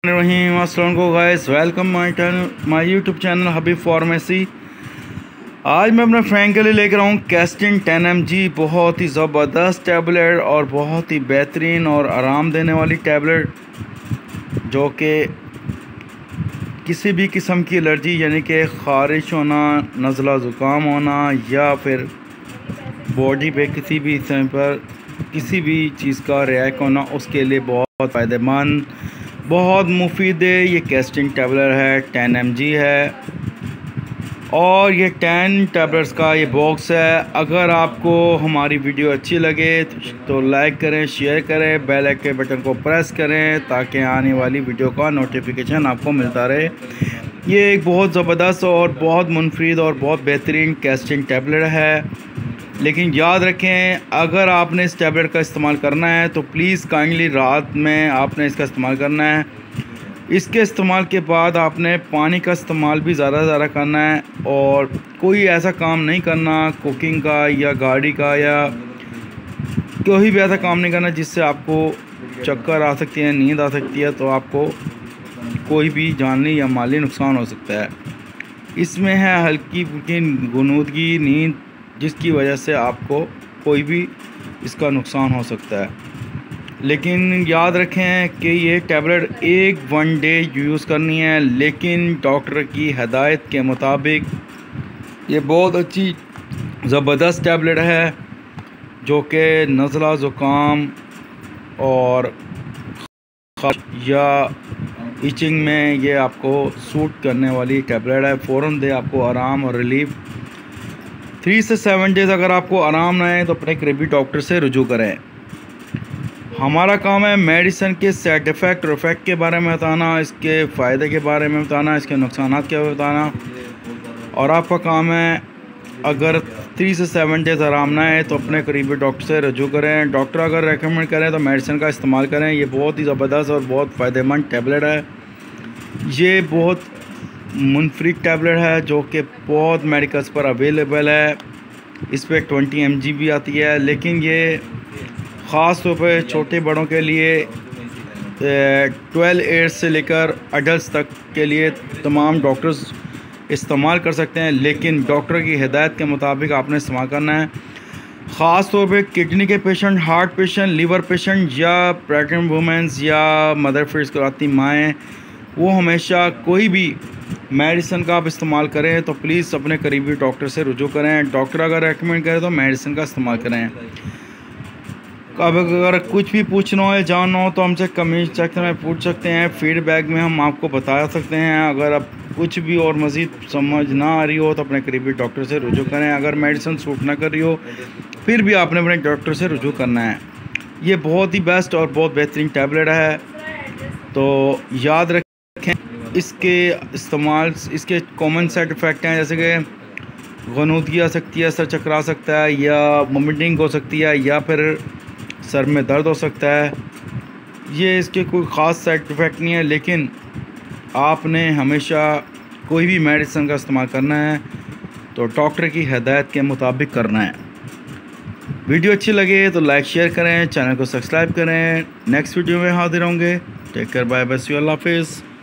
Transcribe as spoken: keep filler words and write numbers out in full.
रहीम अस्सलाम को guys, welcome my channel my YouTube channel Habib pharmacy. आज मैं अपने फ्रेंड के लिए लेकर आऊँ कैस्टिन टेन एम जी। बहुत ही ज़बरदस्त टैबलेट और बहुत ही बेहतरीन और आराम देने वाली टैबलेट, जो कि किसी भी किस्म की एलर्जी यानी कि ख़ारिश होना, नज़ला ज़ुकाम होना या फिर बॉडी पे किसी भी समय पर किसी भी चीज़ का रिएक्ट होना, उसके लिए बहुत फ़ायदेमंद, बहुत मुफीद है। ये कैस्टिन टैबलेट है, टेन एम जी है और ये टेन टैबलेट्स का ये बॉक्स है। अगर आपको हमारी वीडियो अच्छी लगे तो लाइक करें, शेयर करें, बेल आइकन के बटन को प्रेस करें ताकि आने वाली वीडियो का नोटिफिकेशन आपको मिलता रहे। ये एक बहुत ज़बरदस्त और बहुत मुनफरिद और बहुत बेहतरीन कैस्टिन टैबलेट है। लेकिन याद रखें, अगर आपने इस टैबलेट का इस्तेमाल करना है तो प्लीज़ काइंडली रात में आपने इसका इस्तेमाल करना है। इसके इस्तेमाल के बाद आपने पानी का इस्तेमाल भी ज़्यादा से ज़्यादा करना है और कोई ऐसा काम नहीं करना कुकिंग का या गाड़ी का या कोई भी ऐसा काम नहीं करना जिससे आपको चक्कर आ सकती है, नींद आ सकती है, तो आपको कोई भी जानली या माली नुकसान हो सकता है। इसमें है हल्की फुल्की गुनूदगी, नींद, जिसकी वजह से आपको कोई भी इसका नुकसान हो सकता है। लेकिन याद रखें कि ये टैबलेट एक वन डे यूज़ करनी है, लेकिन डॉक्टर की हदायत के मुताबिक। ये बहुत अच्छी ज़बरदस्त टैबलेट है जो कि नज़ला ज़ुकाम और या इचिंग में ये आपको सूट करने वाली टैबलेट है। फ़ौरन दे आपको आराम और रिलीफ। थ्री से सेवन डेज़ अगर आपको आराम ना है तो अपने करीबी डॉक्टर से रुजू करें। हमारा काम है मेडिसिन के साइड इफ़ेक्ट और इफ़ेक्ट के बारे में बताना, इसके फ़ायदे के बारे में बताना, इसके नुकसान के बारे में बताना। और आपका काम है, अगर थ्री से सेवन डेज़ आराम ना है तो अपने करीबी डॉक्टर से रुजू करें। डॉक्टर अगर रेकमेंड करें तो मेडिसिन का इस्तेमाल करें। ये बहुत ही ज़बरदस्त और बहुत फ़ायदेमंद टैबलेट है। ये बहुत मुनफरिद टैबलेट है जो कि बहुत मेडिकल्स पर अवेलेबल है। इस पर ट्वेंटी एम जी भी आती है, लेकिन ये ख़ास तौर पर छोटे बड़ों के लिए ट्वेल्व ईयर्स से लेकर अडल्ट तक के लिए तमाम डॉक्टर्स इस्तेमाल कर सकते हैं, लेकिन डॉक्टर की हिदायत के मुताबिक आपने इस्तेमाल करना है। ख़ास तौर पे किडनी के patient, heart patient, liver patient या प्रेग्नेंट वुमेंस या मदर फीड्स कराती माएँ, वो हमेशा कोई भी मेडिसिन का आप इस्तेमाल करें तो प्लीज़ अपने करीबी डॉक्टर से रुजू करें। डॉक्टर अगर रेकमेंड करें तो मेडिसिन का इस्तेमाल करें। अब अगर कुछ भी पूछना हो या जानना हो तो हमसे कमेंट सेक्शन में पूछ सकते हैं। फीडबैक में हम आपको बता सकते हैं। अगर अब कुछ भी और मज़ीद समझ ना आ रही हो तो अपने करीबी डॉक्टर से रुजू करें। अगर मेडिसिन सूट ना कर रही हो फिर भी आपने अपने डॉक्टर से रुजू करना है। ये बहुत ही बेस्ट और बहुत बेहतरीन टैबलेट है, तो याद रखें। इसके इस्तेमाल इसके कॉमन साइड इफ़ेक्ट हैं, जैसे कि गनूदगी आ सकती है, सर चकरा सकता है या वोमिटिंग हो सकती है या फिर सर में दर्द हो सकता है। ये इसके कोई ख़ास साइड इफ़ेक्ट नहीं है, लेकिन आपने हमेशा कोई भी मेडिसिन का इस्तेमाल करना है तो डॉक्टर की हिदायत के मुताबिक करना है। वीडियो अच्छी लगे तो लाइक शेयर करें, चैनल को सब्सक्राइब करें। नेक्स्ट वीडियो में हाजिर होंगे। Take care, bye bye, see you, अल्लाह हाफिज़।